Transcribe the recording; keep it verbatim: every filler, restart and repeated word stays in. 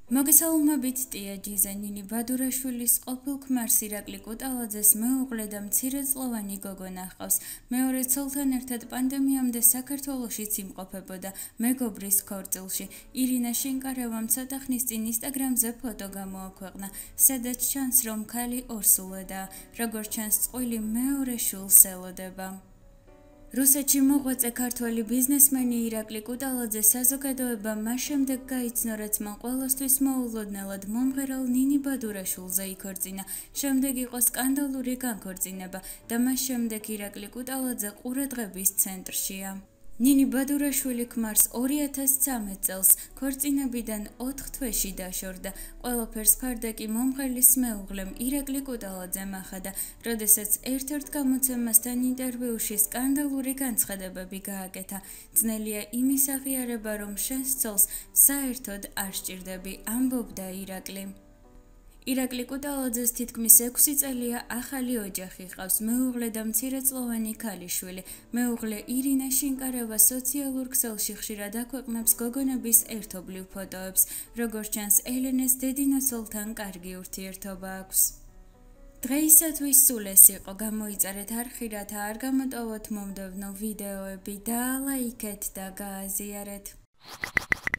მოგესალმებით ტია ჯიზანინი ბადურაშვილის ყოფილ ქმარს ირაკლი კუტალაძეს მეუღლე და მცირეწლოვანი გოგონა ჰყავს. მეორე ცოლთან ერთად პანდემიამდე საქართველოშიც იმყოფებოდა მეგობრის ქორწილში. ირინა შინკარევამ ცოტა ხნის წინ ინსტაგრამზე ფოტო გამოაქვეყნა, სადაც ჩანს, რომ ქალი ორსულადაა. როგორც ჩანს, წყვილი მეორე შვილს ელოდება. რუსეთში მოღვაწე ქართველი ბიზნესმენი ირაკლი კუტალაძე საზოგადოებამ მას შემდეგ გაიცნო, რაც მან ყველასთვის მოულოდნელად მომღერალ ნინი ბადურაშვილზე იქორწინა. შემდეგ იყო სკანდალური განქორწინება და მას შემდეგ ირაკლი კუტალაძე ყურადღების ცენტრშია. ნინი ბადურაშვილი ქმარს ორი ათას ცხრამეტ წელს ქორწინებიდან ოთხ თვეში დაშორდა. ყველაფერს ფარდა კი მომღერლის მეუღლემ ირაკლი კუტალაძემ ახადა, როდესაც ერთ-ერთ გამოცემასთან ინტერვიუში სკანდალური განცხადებები გააკეთა. ძნელია იმის აღიარება, რომ შენს ცოლს საერთოდ არ სჭირდები, ამბობდა ირაკლი. ირაკლი კუტალაძეს თითქმის ექვსი წელია ახალი ოჯახი ჰყავს, მეუღლე და მცირეწლოვანი ქალიშვილი. მეუღლე ირინა შინკარევა სოციალურ ქსელში ხშირად აქვეყნებს გოგონების ერთობლივ ფოტოებს. როგორც ჩანს, ელენეს დედინაცოლთან კარგი ურთიერთობა აქვს. დღეისათვის სულ ეს იყო. გამოიწერეთ არხი, რათა არ გამოტოვოთ მომდევნო ვიდეოები, დაალაიქეთ და გააზიარეთ.